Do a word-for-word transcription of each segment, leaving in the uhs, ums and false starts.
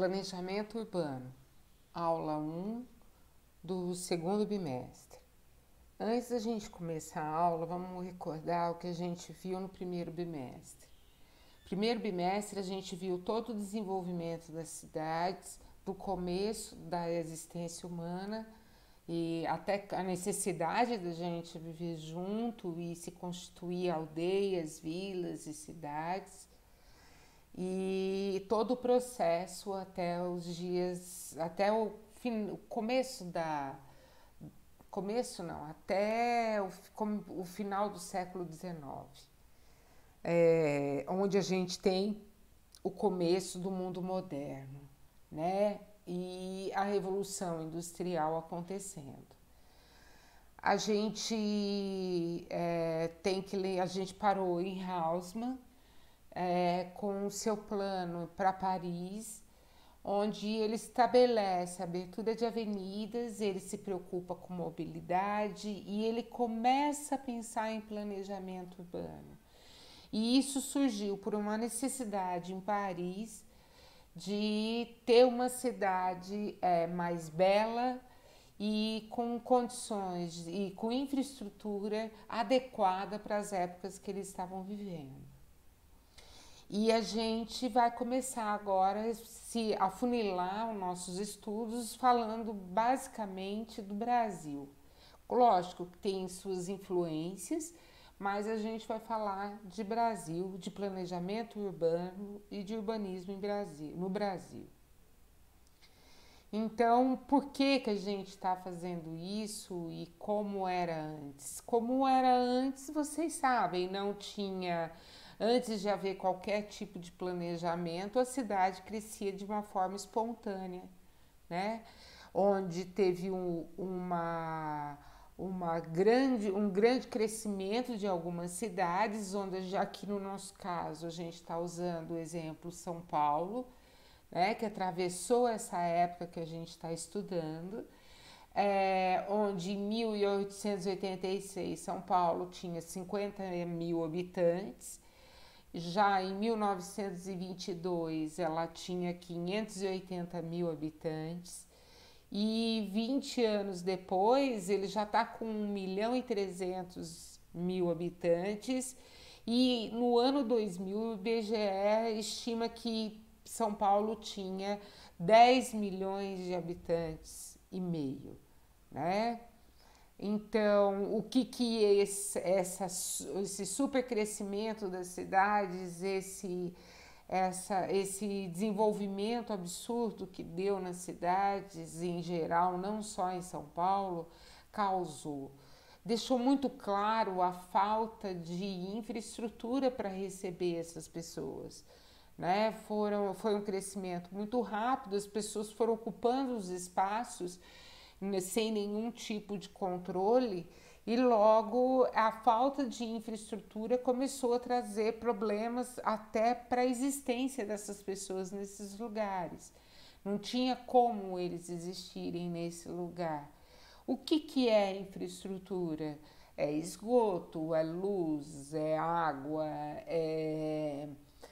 Planejamento Urbano, aula um do segundo bimestre. Antes da gente começar a aula, vamos recordar o que a gente viu no primeiro bimestre. Primeiro bimestre, a gente viu todo o desenvolvimento das cidades, do começo da existência humana e até a necessidade da gente viver junto e se constituir aldeias, vilas e cidades. E todo o processo até os dias, até o, fim, o começo da, começo não, até o, o final do século dezenove, é, onde a gente tem o começo do mundo moderno, né? E a revolução industrial acontecendo. A gente é, tem que ler, a gente parou em Haussmann, É, com o seu plano para Paris, onde ele estabelece a abertura de avenidas, ele se preocupa com mobilidade e ele começa a pensar em planejamento urbano. E isso surgiu por uma necessidade em Paris de ter uma cidade é, mais bela e com condições e com infraestrutura adequada para as épocas que eles estavam vivendo. E a gente vai começar agora a se afunilar os nossos estudos falando basicamente do Brasil. Lógico que tem suas influências, mas a gente vai falar de Brasil, de planejamento urbano e de urbanismo em Brasil, no Brasil. Então, por que que a gente está fazendo isso e como era antes? Como era antes, vocês sabem, não tinha... Antes de haver qualquer tipo de planejamento, a cidade crescia de uma forma espontânea, né? Onde teve um, uma, uma grande, um grande crescimento de algumas cidades, onde já aqui no nosso caso a gente está usando o exemplo São Paulo, né? Que atravessou essa época que a gente está estudando, é, onde em mil oitocentos e oitenta e seis São Paulo tinha cinquenta mil habitantes. Já em mil novecentos e vinte e dois ela tinha quinhentos e oitenta mil habitantes e vinte anos depois ele já está com um milhão e trezentos mil habitantes e no ano dois mil o I B G E estima que São Paulo tinha dez milhões de habitantes e meio, né? Então, o que que esse, essa, esse supercrescimento das cidades, esse, essa, esse desenvolvimento absurdo que deu nas cidades em geral, não só em São Paulo, causou? Deixou muito claro a falta de infraestrutura para receber essas pessoas. Né? Foram, foi um crescimento muito rápido, as pessoas foram ocupando os espaços sem nenhum tipo de controle e logo a falta de infraestrutura começou a trazer problemas até para a existência dessas pessoas nesses lugares. Não tinha como eles existirem nesse lugar. O que que é infraestrutura? É esgoto, é luz, é água, é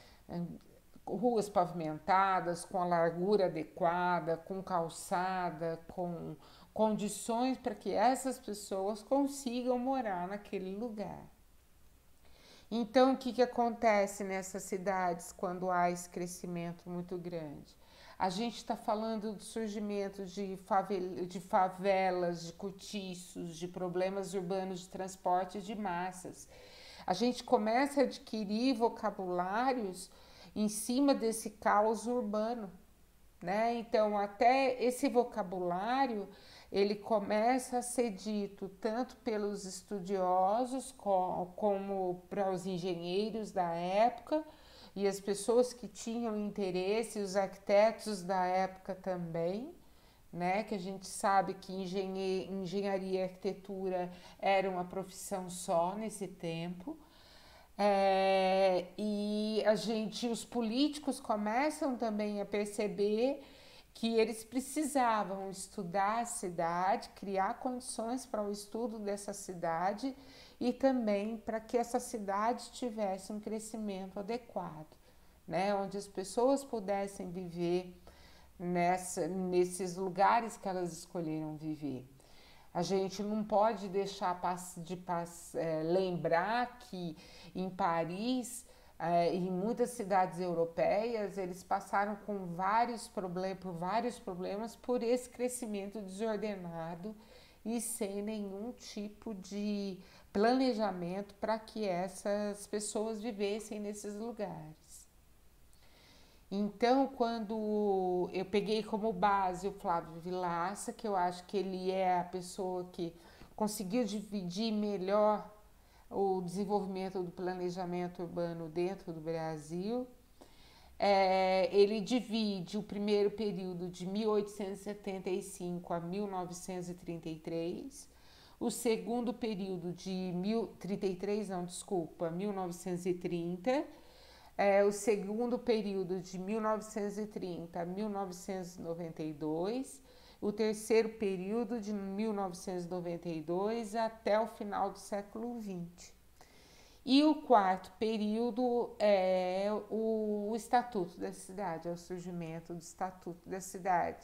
ruas pavimentadas com a largura adequada, com calçada, com condições para que essas pessoas consigam morar naquele lugar. Então, o que que acontece nessas cidades quando há esse crescimento muito grande? A gente está falando do surgimento de, favela, de favelas, de cortiços, de problemas urbanos de transporte de massas. A gente começa a adquirir vocabulários em cima desse caos urbano, né? Então, até esse vocabulário, ele começa a ser dito tanto pelos estudiosos como, como para os engenheiros da época e as pessoas que tinham interesse, os arquitetos da época também, né? Que a gente sabe que engenhe, engenharia e arquitetura era uma profissão só nesse tempo. É, e a gente, os políticos começam também a perceber que eles precisavam estudar a cidade, criar condições para o estudo dessa cidade e também para que essa cidade tivesse um crescimento adequado, né? Onde as pessoas pudessem viver nessa, nesses lugares que elas escolheram viver. A gente não pode deixar de é, lembrar que em Paris, é, em muitas cidades europeias, eles passaram com vários problemas, por vários problemas por esse crescimento desordenado e sem nenhum tipo de planejamento para que essas pessoas vivessem nesses lugares. Então, quando eu peguei como base o Flávio Vilaça, que eu acho que ele é a pessoa que conseguiu dividir melhor o desenvolvimento do planejamento urbano dentro do Brasil, é, ele divide o primeiro período de mil oitocentos e setenta e cinco a mil novecentos e trinta e três, o segundo período de mil, trinta e três, não, desculpa, mil novecentos e trinta, É, o segundo período de mil novecentos e trinta a mil novecentos e noventa e dois, o terceiro período de mil novecentos e noventa e dois até o final do século vinte. E o quarto período é o, o Estatuto da Cidade, é o surgimento do Estatuto da Cidade.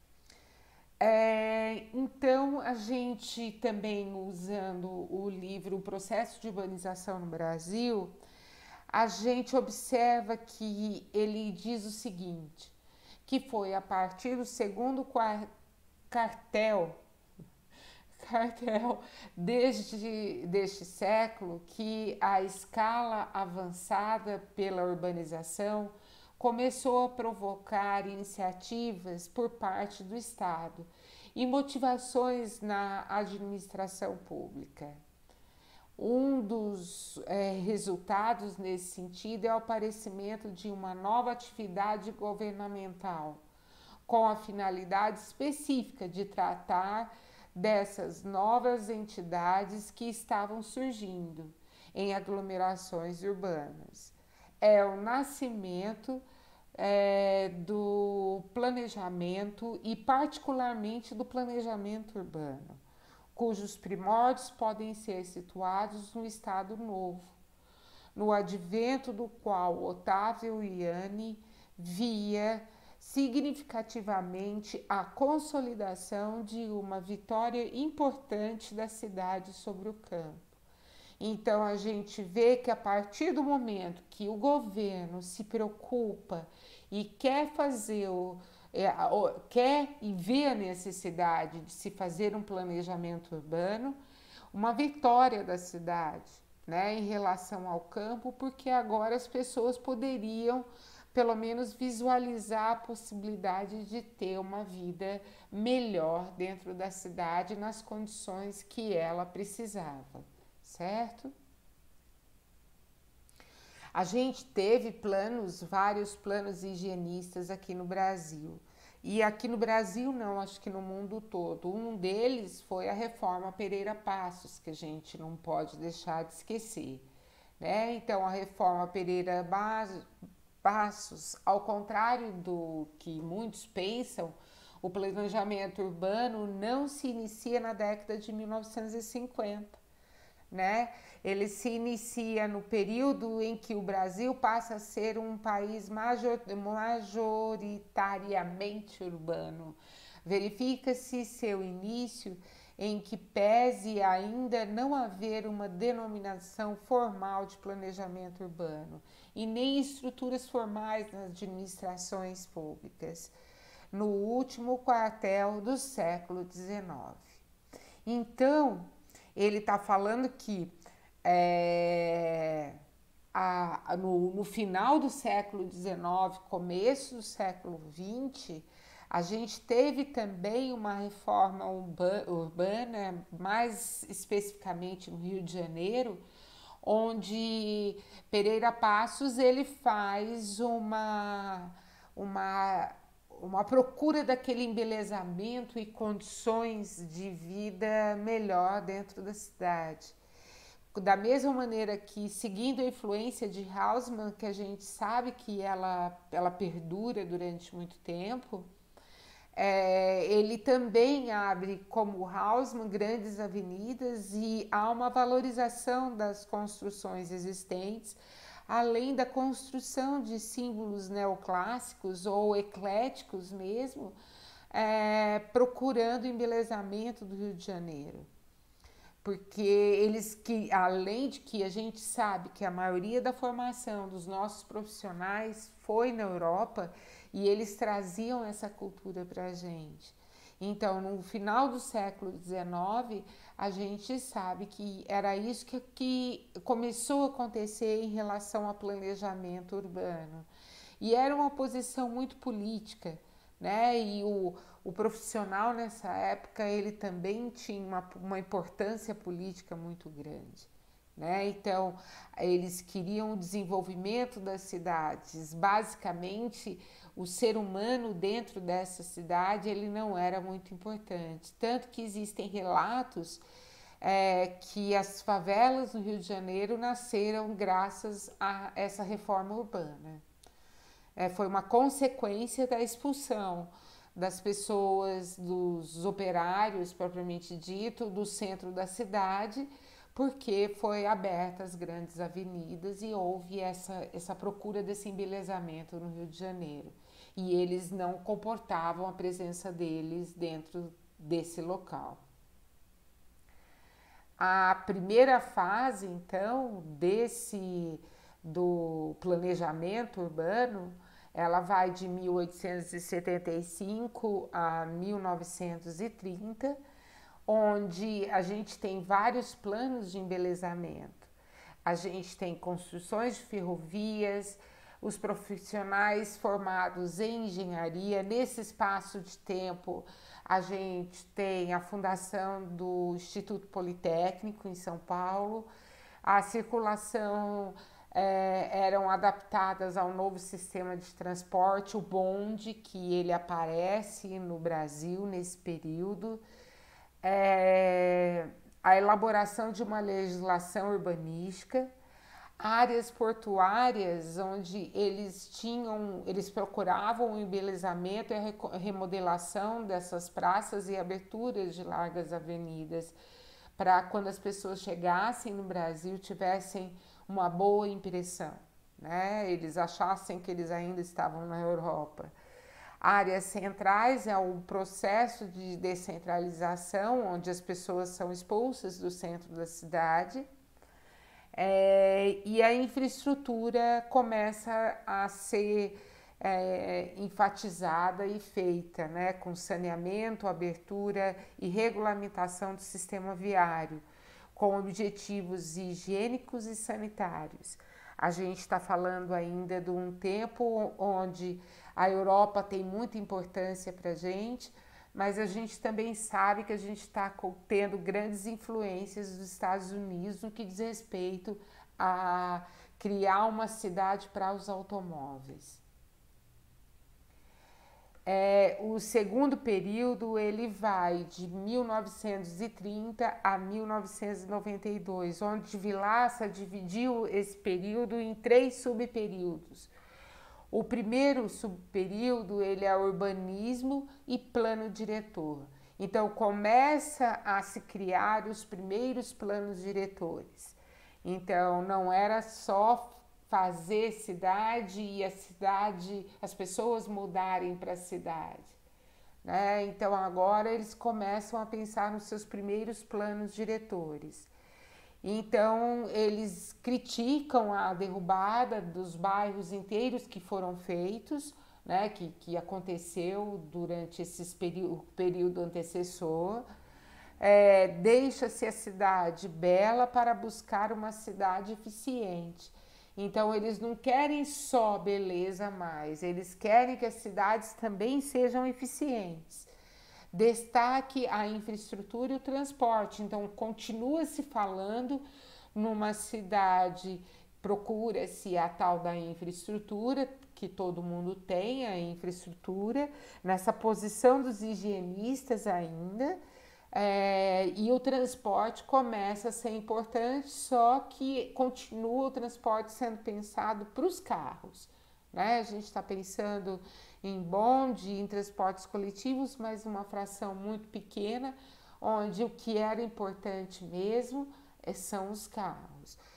É, então, a gente também, usando o livro O Processo de Urbanização no Brasil, a gente observa que ele diz o seguinte, que foi a partir do segundo cartel, cartel deste, deste século que a escala avançada pela urbanização começou a provocar iniciativas por parte do Estado e motivações na administração pública. Um dos é, resultados nesse sentido é o aparecimento de uma nova atividade governamental, com a finalidade específica de tratar dessas novas entidades que estavam surgindo em aglomerações urbanas. É o nascimento é, do planejamento e particularmente do planejamento urbano, cujos primórdios podem ser situados no Estado Novo, no advento do qual Otávio Ianni via significativamente a consolidação de uma vitória importante da cidade sobre o campo. Então, a gente vê que a partir do momento que o governo se preocupa e quer fazer o É, quer e vê a necessidade de se fazer um planejamento urbano, uma vitória da cidade, né, em relação ao campo, porque agora as pessoas poderiam, pelo menos, visualizar a possibilidade de ter uma vida melhor dentro da cidade, nas condições que ela precisava, certo? A gente teve planos, vários planos higienistas aqui no Brasil. E aqui no Brasil não, acho que no mundo todo. Um deles foi a reforma Pereira Passos, que a gente não pode deixar de esquecer, né? Então, a reforma Pereira Passos, ao contrário do que muitos pensam, o planejamento urbano não se inicia na década de mil novecentos e cinquenta. Né? Ele se inicia no período em que o Brasil passa a ser um país major, majoritariamente urbano. Verifica-se seu início em que pese ainda não haver uma denominação formal de planejamento urbano e nem estruturas formais nas administrações públicas, no último quartel do século dezenove. Então, ele está falando que é, a, no, no final do século dezenove, começo do século vinte, a gente teve também uma reforma urbana, mais especificamente no Rio de Janeiro, onde Pereira Passos ele faz uma, uma uma procura daquele embelezamento e condições de vida melhor dentro da cidade. Da mesma maneira que, seguindo a influência de Haussmann, que a gente sabe que ela, ela perdura durante muito tempo, é, ele também abre, como Haussmann, grandes avenidas e há uma valorização das construções existentes, além da construção de símbolos neoclássicos ou ecléticos mesmo, é, procurando o embelezamento do Rio de Janeiro. Porque eles, que além de que a gente sabe que a maioria da formação dos nossos profissionais foi na Europa, e eles traziam essa cultura para a gente. Então, no final do século dezenove, a gente sabe que era isso que, que começou a acontecer em relação ao planejamento urbano. E era uma posição muito política, né? E o, o profissional nessa época, ele também tinha uma, uma importância política muito grande. Né? Então, eles queriam o desenvolvimento das cidades. Basicamente, o ser humano dentro dessa cidade, ele não era muito importante. Tanto que existem relatos é, que as favelas no Rio de Janeiro nasceram graças a essa reforma urbana. É, foi uma consequência da expulsão das pessoas, dos operários, propriamente dito, do centro da cidade, porque foi aberta as grandes avenidas e houve essa, essa procura desse embelezamento no Rio de Janeiro. E eles não comportavam a presença deles dentro desse local. A primeira fase, então, desse do planejamento urbano, ela vai de mil oitocentos e setenta e cinco a mil novecentos e trinta, onde a gente tem vários planos de embelezamento. A gente tem construções de ferrovias, os profissionais formados em engenharia. Nesse espaço de tempo, a gente tem a fundação do Instituto Politécnico em São Paulo, a circulação é, eram adaptadas ao novo sistema de transporte, o bonde, que ele aparece no Brasil nesse período, é, a elaboração de uma legislação urbanística, áreas portuárias onde eles tinham, eles procuravam o embelezamento e a remodelação dessas praças e aberturas de largas avenidas, para quando as pessoas chegassem no Brasil tivessem uma boa impressão, né? Eles achassem que eles ainda estavam na Europa. Áreas centrais é um processo de descentralização, onde as pessoas são expulsas do centro da cidade. É, e a infraestrutura começa a ser é, enfatizada e feita, né, com saneamento, abertura e regulamentação do sistema viário, com objetivos higiênicos e sanitários. A gente está falando ainda de um tempo onde a Europa tem muita importância para a gente, mas a gente também sabe que a gente está tendo grandes influências dos Estados Unidos no que diz respeito a criar uma cidade para os automóveis. É, o segundo período ele vai de mil novecentos e trinta a mil novecentos e noventa e dois, onde Vilaça dividiu esse período em três subperíodos. O primeiro subperíodo ele é urbanismo e plano diretor. Então começa a se criar os primeiros planos diretores. Então não era só fazer cidade e a cidade, as pessoas mudarem para a cidade, né? Então agora eles começam a pensar nos seus primeiros planos diretores. Então eles criticam a derrubada dos bairros inteiros que foram feitos, né, que, que aconteceu durante esse período, período antecessor. É, deixa-se a cidade bela para buscar uma cidade eficiente. Então eles não querem só beleza mais, eles querem que as cidades também sejam eficientes. Destaque a infraestrutura e o transporte. Então, continua-se falando numa cidade, procura-se a tal da infraestrutura, que todo mundo tem a infraestrutura, nessa posição dos higienistas ainda, é, e o transporte começa a ser importante, só que continua o transporte sendo pensado para os carros. Né? A gente está pensando em bonde, em transportes coletivos, mas uma fração muito pequena, onde o que era importante mesmo são os carros.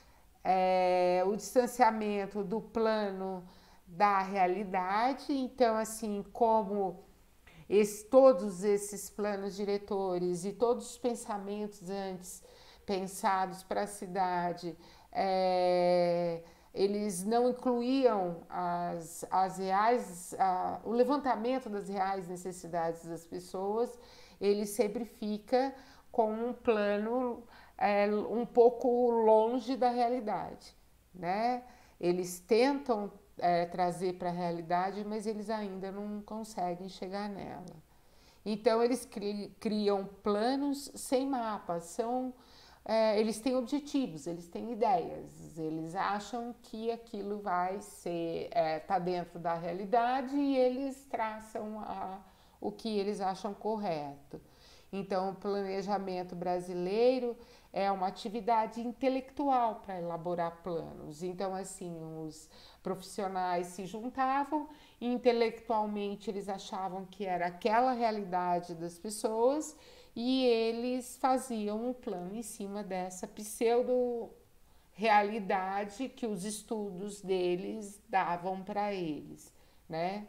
é, o distanciamento do plano da realidade. Então, assim, como esse, todos esses planos diretores e todos os pensamentos antes pensados para a cidade, é, eles não incluíam as, as reais, a, o levantamento das reais necessidades das pessoas. Ele sempre fica com um plano é, um pouco longe da realidade, né? Eles tentam é, trazer para a realidade, mas eles ainda não conseguem chegar nela. Então eles cri, criam planos sem mapas, são, é, eles têm objetivos, eles têm ideias, eles acham que aquilo vai ser, é, tá dentro da realidade e eles traçam a, o que eles acham correto. Então, o planejamento brasileiro é uma atividade intelectual para elaborar planos. Então, assim, os profissionais se juntavam e intelectualmente eles achavam que era aquela realidade das pessoas e eles faziam um plano em cima dessa pseudo realidade que os estudos deles davam para eles, né?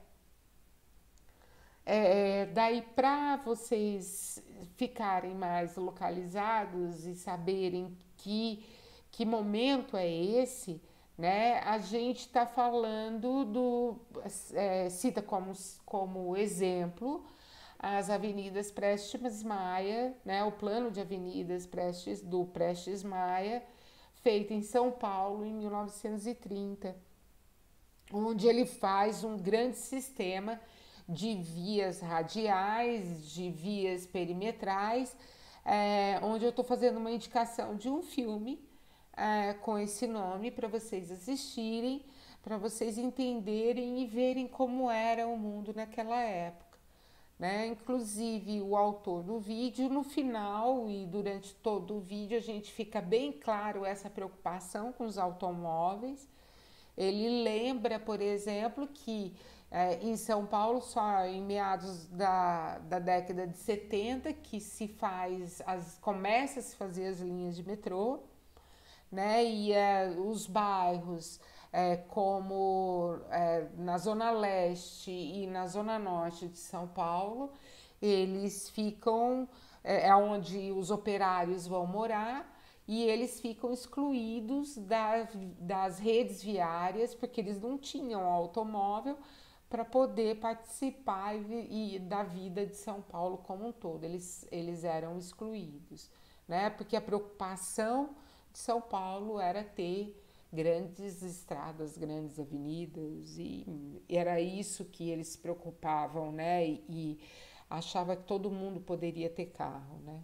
É, daí, para vocês ficarem mais localizados e saberem que, que momento é esse, né? A gente está falando do. É, cita como, como exemplo as avenidas Prestes Maia, né? O plano de avenidas Prestes, do Prestes Maia, feito em São Paulo em mil novecentos e trinta, onde ele faz um grande sistema de vias radiais, de vias perimetrais, é, onde eu estou fazendo uma indicação de um filme é, com esse nome para vocês assistirem, para vocês entenderem e verem como era o mundo naquela época, né? Inclusive o autor do vídeo, no final e durante todo o vídeo, a gente fica bem claro essa preocupação com os automóveis. Ele lembra, por exemplo, que é, em São Paulo, só em meados da, da década de setenta, que se faz, as, começa a se fazer as linhas de metrô, né? E é, os bairros, é, como é, na Zona Leste e na Zona Norte de São Paulo, eles ficam, é, é onde os operários vão morar, e eles ficam excluídos da, das redes viárias, porque eles não tinham automóvel para poder participar e, e da vida de São Paulo como um todo. Eles, eles eram excluídos, né? Porque a preocupação de São Paulo era ter grandes estradas, grandes avenidas, e era isso que eles se preocupavam, né? E, e achava que todo mundo poderia ter carro, né?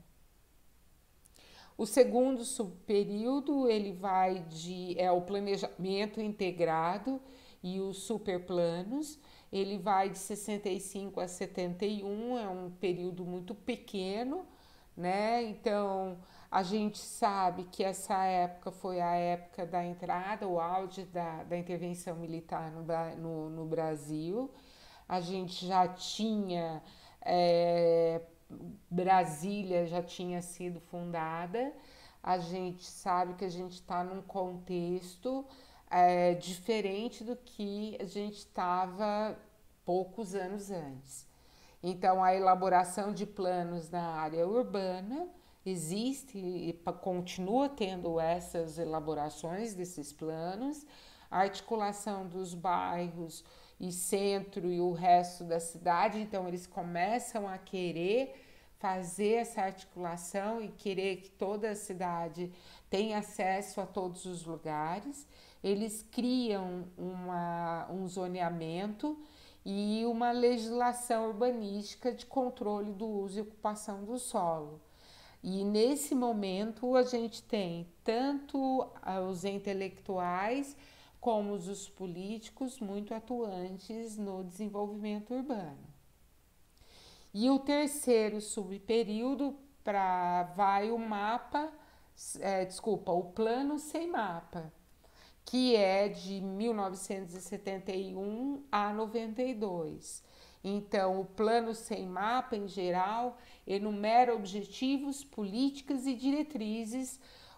O segundo subperíodo, ele vai de é o planejamento integrado e os superplanos. Ele vai de sessenta e cinco a setenta e um, é um período muito pequeno, né? Então, a gente sabe que essa época foi a época da entrada, o auge da, da intervenção militar no, no, no Brasil. A gente já tinha é, Brasília já tinha sido fundada. A gente sabe que a gente está num contexto é, diferente do que a gente estava poucos anos antes. Então, a elaboração de planos na área urbana existe e continua tendo essas elaborações desses planos, a articulação dos bairros e centro e o resto da cidade. Então, eles começam a querer fazer essa articulação e querer que toda a cidade tenha acesso a todos os lugares. Eles criam uma, um zoneamento e uma legislação urbanística de controle do uso e ocupação do solo. E nesse momento a gente tem tanto os intelectuais como os políticos muito atuantes no desenvolvimento urbano. E o terceiro subperíodo para vai o mapa, é, desculpa, o plano sem mapa, que é de mil novecentos e setenta e um a noventa e dois. Então, o plano sem mapa, em geral, enumera objetivos, políticas e diretrizes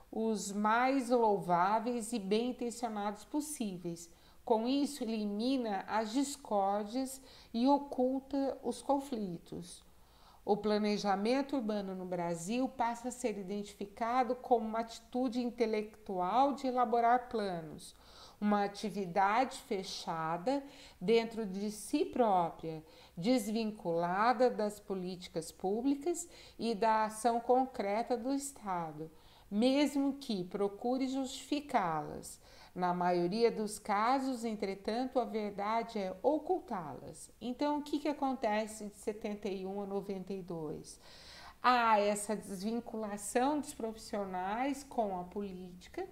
os mais louváveis e bem intencionados possíveis. Com isso, elimina as discórdias e oculta os conflitos. O planejamento urbano no Brasil passa a ser identificado como uma atitude intelectual de elaborar planos, uma atividade fechada dentro de si própria, desvinculada das políticas públicas e da ação concreta do Estado, mesmo que procure justificá-las. Na maioria dos casos, entretanto, a verdade é ocultá-las. Então, o que, que acontece de setenta e um a noventa e dois? Há essa desvinculação dos profissionais com a política.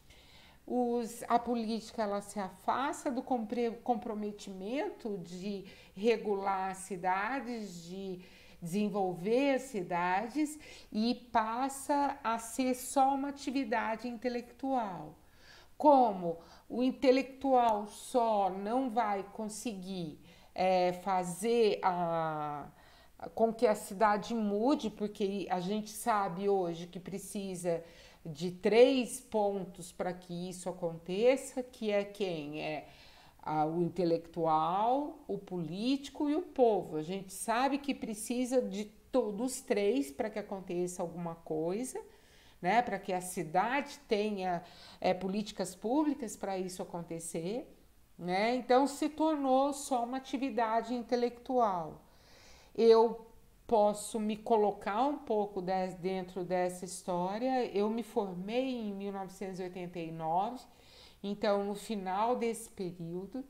Os, a política ela se afasta do comprometimento de regular as cidades, de desenvolver as cidades e passa a ser só uma atividade intelectual. Como o intelectual só não vai conseguir é, fazer a, com que a cidade mude, porque a gente sabe hoje que precisa de três pontos para que isso aconteça, que é quem? É a, o intelectual, o político e o povo. A gente sabe que precisa de todos os três para que aconteça alguma coisa, né, para que a cidade tenha é, políticas públicas para isso acontecer, né? Então se tornou só uma atividade intelectual. Eu posso me colocar um pouco de, dentro dessa história. Eu me formei em mil novecentos e oitenta e nove, então no final desse período,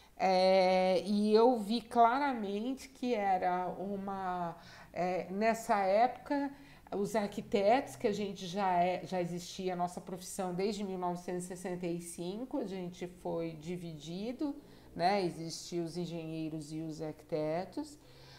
é, e eu vi claramente que era uma, é, nessa época, os arquitetos, que a gente já, é, já existia a nossa profissão desde mil novecentos e sessenta e cinco, a gente foi dividido, né? Existiam os engenheiros e os arquitetos.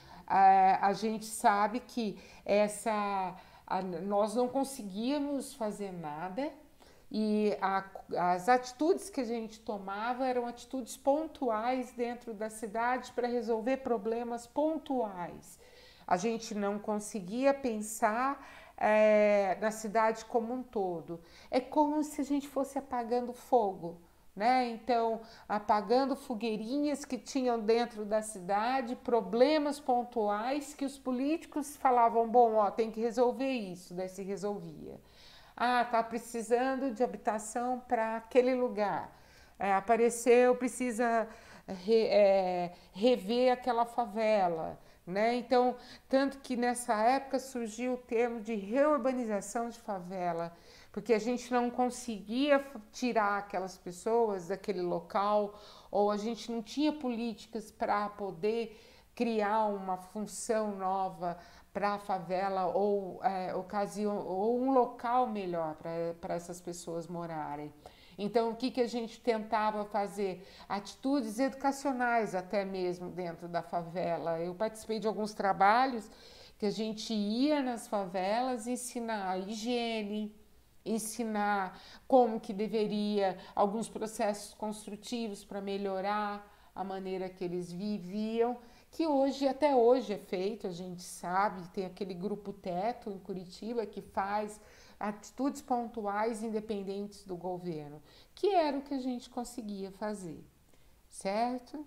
A, a gente sabe que essa, a, nós não conseguíamos fazer nada e a, as atitudes que a gente tomava eram atitudes pontuais dentro da cidade para resolver problemas pontuais. A gente não conseguia pensar é, na cidade como um todo. É como se a gente fosse apagando fogo, né? Então, apagando fogueirinhas que tinham dentro da cidade, problemas pontuais que os políticos falavam, bom, ó, tem que resolver isso, daí se resolvia. Ah, tá precisando de habitação para aquele lugar. É, apareceu, precisa re, é, rever aquela favela. Né? Então, tanto que nessa época surgiu o termo de reurbanização de favela, porque a gente não conseguia tirar aquelas pessoas daquele local, ou a gente não tinha políticas para poder criar uma função nova para a favela, ou, é, ocasião, ou um local melhor para essas pessoas morarem. Então, o que, que a gente tentava fazer? Atitudes educacionais até mesmo dentro da favela. Eu participei de alguns trabalhos que a gente ia nas favelas ensinar higiene, ensinar como que deveria, alguns processos construtivos para melhorar a maneira que eles viviam, que hoje, até hoje é feito, a gente sabe, tem aquele grupo Teto em Curitiba que faz atitudes pontuais independentes do governo, que era o que a gente conseguia fazer, certo?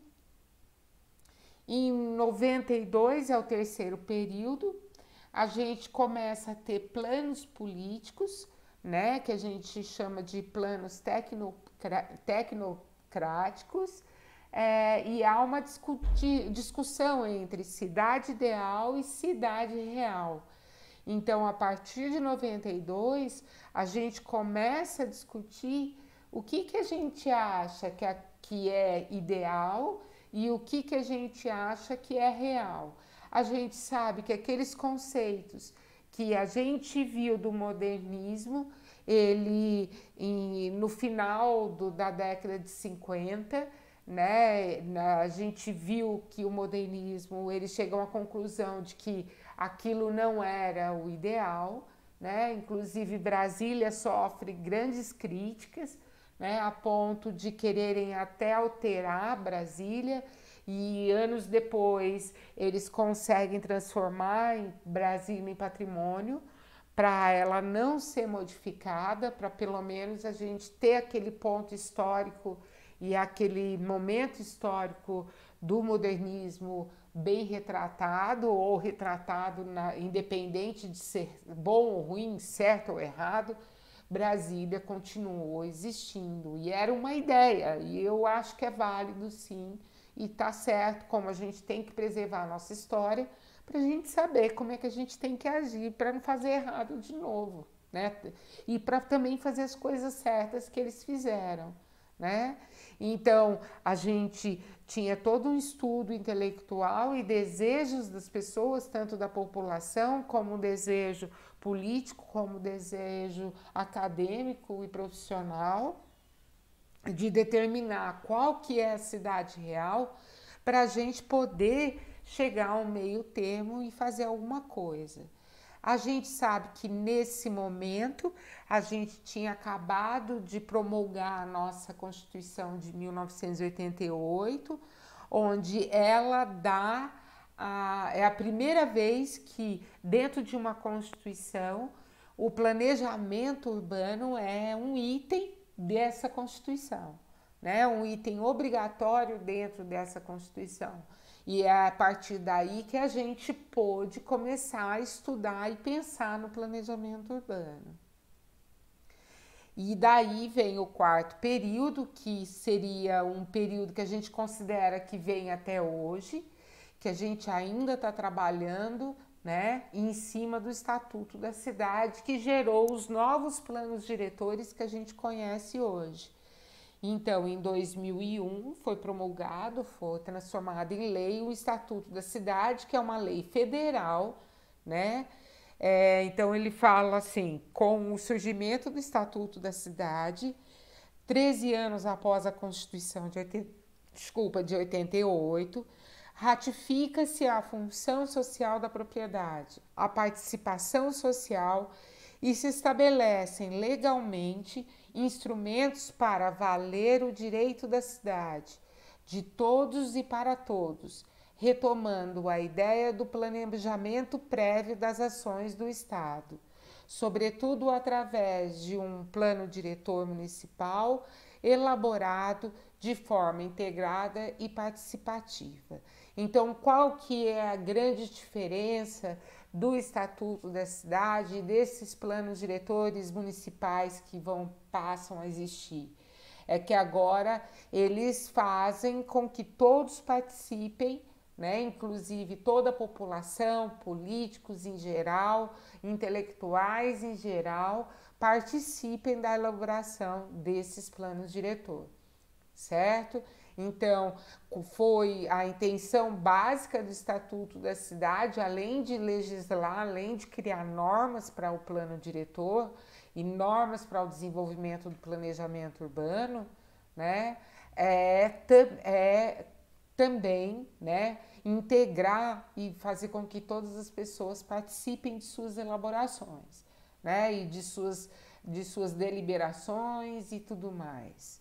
Em noventa e dois é o terceiro período, a gente começa a ter planos políticos, né, que a gente chama de planos tecnocráticos, é, e há uma discuti- discussão entre cidade ideal e cidade real. Então, a partir de noventa e dois, a gente começa a discutir o que, que a gente acha que é, que é ideal e o que, que a gente acha que é real. A gente sabe que aqueles conceitos que a gente viu do modernismo, ele em, no final do, da década de cinquenta, né, a gente viu que o modernismo, ele chegou à conclusão de que aquilo não era o ideal, né? Inclusive Brasília sofre grandes críticas, né, a ponto de quererem até alterar Brasília, e anos depois eles conseguem transformar Brasília em patrimônio, para ela não ser modificada, para pelo menos a gente ter aquele ponto histórico e aquele momento histórico do modernismo bem retratado ou retratado na, independente de ser bom ou ruim, certo ou errado. Brasília continuou existindo e era uma ideia, e eu acho que é válido sim, e tá certo, como a gente tem que preservar a nossa história para a gente saber como é que a gente tem que agir para não fazer errado de novo, né? E para também fazer as coisas certas que eles fizeram, né? Então a gente tinha todo um estudo intelectual e desejos das pessoas, tanto da população como um desejo político, como desejo acadêmico e profissional, de determinar qual que é a cidade real para a gente poder chegar a um meio termo e fazer alguma coisa. A gente sabe que nesse momento a gente tinha acabado de promulgar a nossa Constituição de mil novecentos e oitenta e oito, onde ela dá a, é a primeira vez que dentro de uma Constituição o planejamento urbano é um item dessa Constituição, né? Um item obrigatório dentro dessa Constituição. E é a partir daí que a gente pôde começar a estudar e pensar no planejamento urbano. E daí vem o quarto período, que seria um período que a gente considera que vem até hoje, que a gente ainda está trabalhando, né, em cima do Estatuto da Cidade, que gerou os novos planos diretores que a gente conhece hoje. Então, em dois mil e um, foi promulgado, foi transformado em lei o Estatuto da Cidade, que é uma lei federal, né? É, então, ele fala assim, com o surgimento do Estatuto da Cidade, treze anos após a Constituição de, oitenta, desculpa, de oitenta e oito, ratifica-se a função social da propriedade, a participação social e se estabelecem legalmente instrumentos para valer o direito da cidade, de todos e para todos, retomando a ideia do planejamento prévio das ações do Estado, sobretudo através de um plano diretor municipal elaborado de forma integrada e participativa. Então, qual que é a grande diferença do Estatuto da Cidade e desses planos diretores municipais que vão passam a existir? É que agora eles fazem com que todos participem, né? Inclusive toda a população, políticos em geral, intelectuais em geral, participem da elaboração desses planos diretores, certo? Então, foi a intenção básica do Estatuto da Cidade, além de legislar, além de criar normas para o plano diretor e normas para o desenvolvimento do planejamento urbano, né? É, é também, né, integrar e fazer com que todas as pessoas participem de suas elaborações, né, e de suas, de suas deliberações e tudo mais.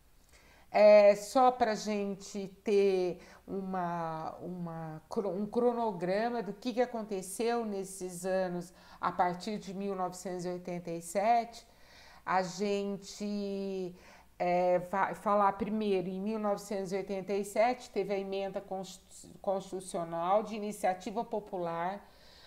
É, só para a gente ter uma, uma, um cronograma do que, que aconteceu nesses anos a partir de mil novecentos e oitenta e sete, a gente é, vai falar primeiro, em mil novecentos e oitenta e sete, teve a emenda constitucional de iniciativa popular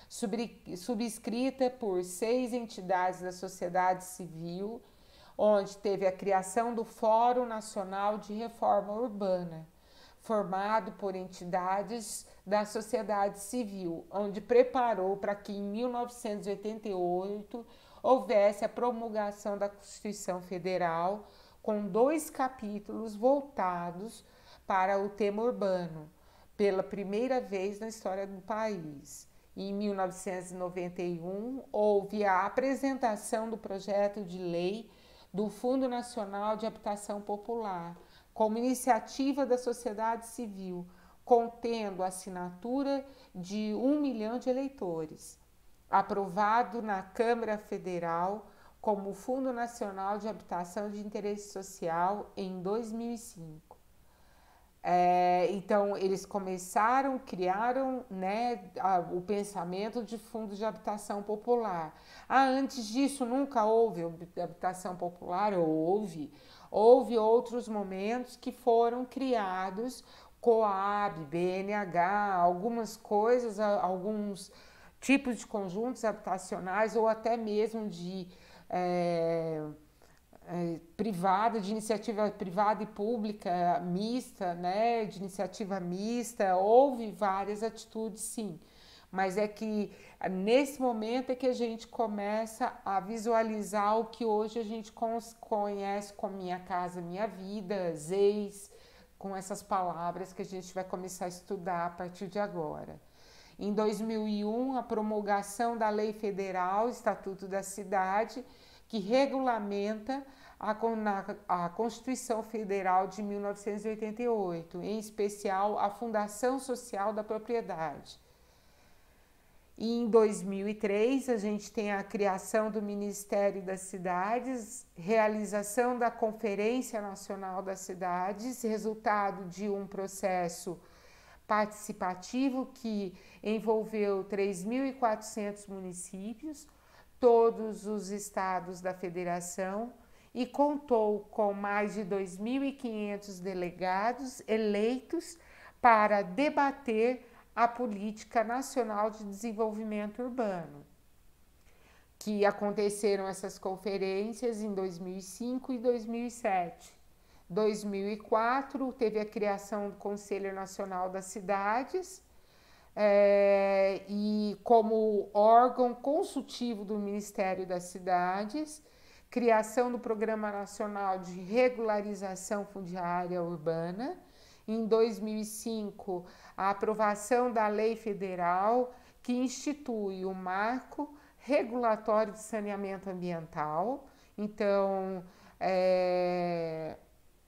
subscrita por seis entidades da sociedade civil, onde teve a criação do Fórum Nacional de Reforma Urbana, formado por entidades da sociedade civil, onde preparou para que em mil novecentos e oitenta e oito houvesse a promulgação da Constituição Federal, com dois capítulos voltados para o tema urbano, pela primeira vez na história do país. Em mil novecentos e noventa e um, houve a apresentação do projeto de lei do Fundo Nacional de Habitação Popular, como iniciativa da sociedade civil, contendo a assinatura de um milhão de eleitores, aprovado na Câmara Federal como Fundo Nacional de Habitação de Interesse Social em dois mil e cinco. É, então, eles começaram, criaram, né, a, o pensamento de fundos de habitação popular. Ah, antes disso, nunca houve habitação popular? Houve. Houve outros momentos que foram criados, Coab, B N H, algumas coisas, alguns tipos de conjuntos habitacionais ou até mesmo de... É, É, privada, de iniciativa privada e pública, mista, né, de iniciativa mista, houve várias atitudes, sim, mas é que nesse momento é que a gente começa a visualizar o que hoje a gente conhece como Minha Casa Minha Vida, Z E S, com essas palavras que a gente vai começar a estudar a partir de agora. Em dois mil e um, a promulgação da Lei Federal, Estatuto da Cidade, que regulamenta a, a Constituição Federal de mil novecentos e oitenta e oito, em especial a Fundação Social da Propriedade. E em dois mil e três, a gente tem a criação do Ministério das Cidades, realização da Conferência Nacional das Cidades, resultado de um processo participativo que envolveu três mil e quatrocentos municípios, todos os estados da federação, e contou com mais de dois mil e quinhentos delegados eleitos para debater a Política Nacional de Desenvolvimento Urbano, que aconteceram essas conferências em dois mil e cinco e dois mil e sete. dois mil e quatro teve a criação do Conselho Nacional das Cidades, é, e como órgão consultivo do Ministério das Cidades, criação do Programa Nacional de Regularização Fundiária Urbana. Em dois mil e cinco, a aprovação da Lei Federal que institui o Marco Regulatório de Saneamento Ambiental. Então, é...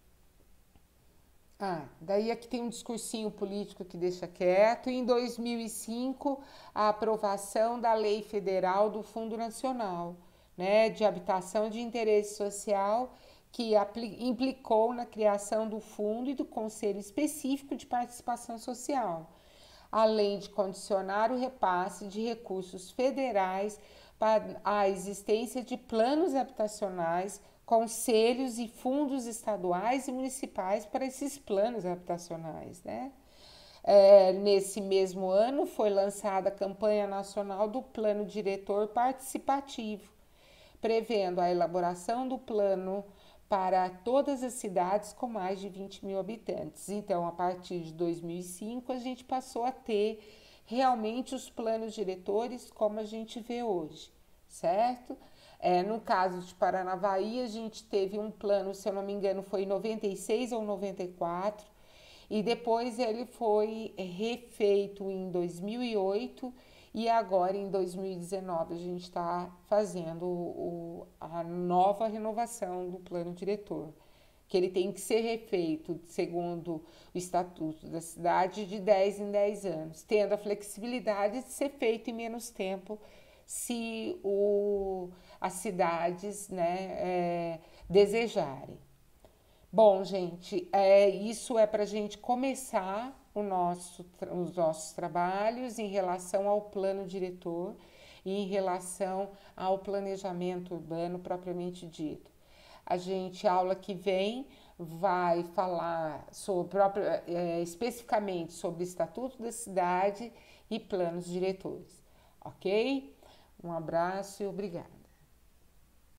Ah, daí aqui tem um discursinho político que deixa quieto. Em dois mil e cinco, a aprovação da Lei Federal do Fundo Nacional, né, de Habitação de Interesse Social, que implicou na criação do fundo e do Conselho Específico de Participação Social, além de condicionar o repasse de recursos federais para a existência de planos habitacionais, conselhos e fundos estaduais e municipais para esses planos habitacionais, né? É, nesse mesmo ano foi lançada a campanha nacional do Plano Diretor Participativo, prevendo a elaboração do plano para todas as cidades com mais de vinte mil habitantes. Então, a partir de dois mil e cinco, a gente passou a ter realmente os planos diretores como a gente vê hoje, certo? É, no caso de Paranavaí, a gente teve um plano, se eu não me engano, foi em noventa e seis ou noventa e quatro, e depois ele foi refeito em dois mil e oito, e agora em dois mil e dezenove a gente está fazendo o, a nova renovação do plano diretor, que ele tem que ser refeito, segundo o Estatuto da Cidade, de dez em dez anos, tendo a flexibilidade de ser feito em menos tempo, se o, as cidades, né, é, desejarem. Bom, gente, é, isso é para a gente começar o nosso, os nossos trabalhos em relação ao plano diretor e em relação ao planejamento urbano propriamente dito. A gente, a aula que vem, vai falar sobre, é, especificamente sobre o Estatuto da Cidade e planos diretores, ok? Um abraço e obrigada.